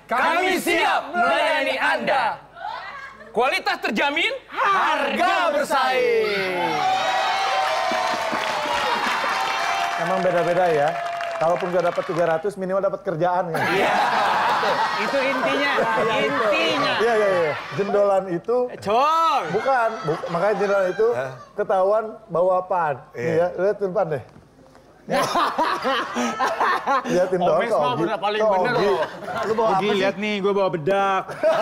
Kami siap melayani Anda. Kualitas terjamin, harga bersaing. Emang beda-beda ya. Kalaupun gak dapat 300, minimal dapat kerjaan kan? Iya, itu intinya. Intinya. Iya. Jendolan itu... Cong. Bukan. Makanya jendolan itu ketahuan bawa apaan. Iya, lihat depan deh. Liatin dong ke Ogi. Udah paling bener loh. Lu bawa apa sih? lihat nih, gue bawa bedak.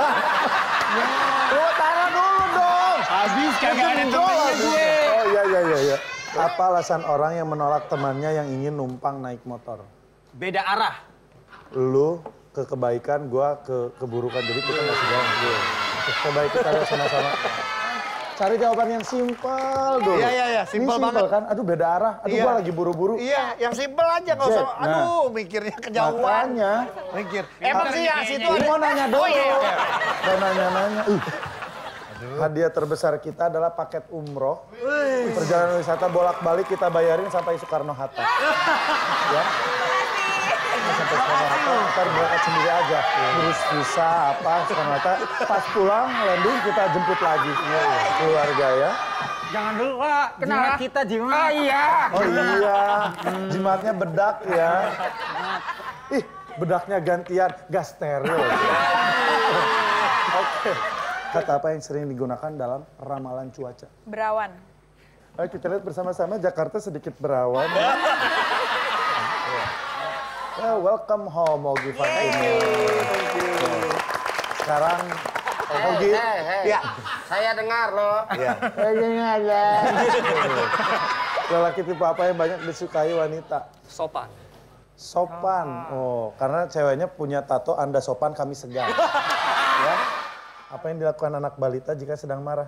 Lu taruh dulu dong. Habis kagak ada Jendolan temennya gue. Oh iya. Apa alasan orang yang menolak temannya yang ingin numpang naik motor? Beda arah. Lu ke kebaikan, gua ke keburukan. Jadi kita nggak sejalan. Coba kita lihat sama-sama. Cari jawaban yang simpel dulu. Iya, simpel Ini banget. Kan? Aduh beda arah. Aduh gua lagi buru-buru. Iya, yang simpel aja nggak usah. Aduh, mikirnya kejauhan. Makanya. Mikir. Emang sih ya situ Lu ada. mau nanya dulu. Oh iya. Mau nanya-nanya. Hadiah terbesar kita adalah paket umroh. Perjalanan wisata bolak-balik kita bayarin sampai Soekarno-Hatta. Ya. Sampai Soekarno-Hatta, ntar berangkat sendiri aja. Urus visa apa, Soekarno-Hatta. Pas pulang, landing kita jemput lagi. Keluarga ya. Jangan dulu, Pak. Jimat kita, jimat. Oh iya. Oh iya, jimatnya bedak ya. Ih, bedaknya gantian, gas steril. Oke. Kata apa yang sering digunakan dalam ramalan cuaca? Berawan. Ayo kita lihat bersama-sama Jakarta sedikit berawan. Welcome home, Ogi Fatini. Sekarang, Ogi. Ya. Saya dengar loh. Lelaki tipe apa yang banyak disukai wanita? Sopan. Sopan. Oh, karena ceweknya punya tato Anda sopan, kami segan. Ya. Apa yang dilakukan anak balita jika sedang marah?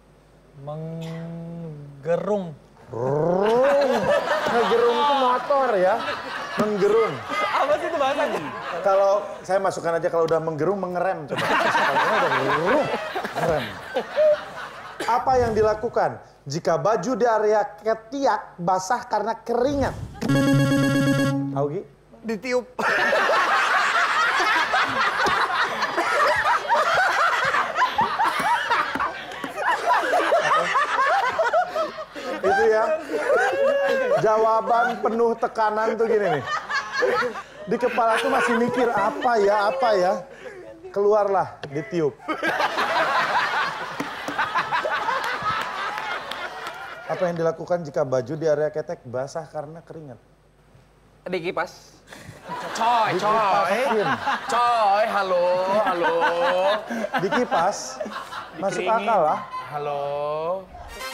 Menggerung. Ngegerung itu motor ya. Menggerung. Apa sih itu bahasanya? Kalau saya masukkan aja kalau udah menggerung, mengerem coba. Kalau udah gerung, ngerem. Apa yang dilakukan jika baju di area ketiak basah karena keringat? Tahu Gi? Ditiup. Itu ya. Jawaban penuh tekanan tuh gini nih. Di kepala tuh masih mikir apa ya. Keluarlah, ditiup. Apa yang dilakukan jika baju di area ketek basah karena keringat? Dikipas. Coy, Dikipasin. halo. Dikipas, masuk akal lah. Halo.